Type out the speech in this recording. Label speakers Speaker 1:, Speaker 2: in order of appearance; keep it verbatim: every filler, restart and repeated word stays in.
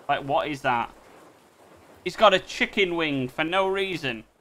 Speaker 1: Like, what is that? He's got a chicken wing for no reason.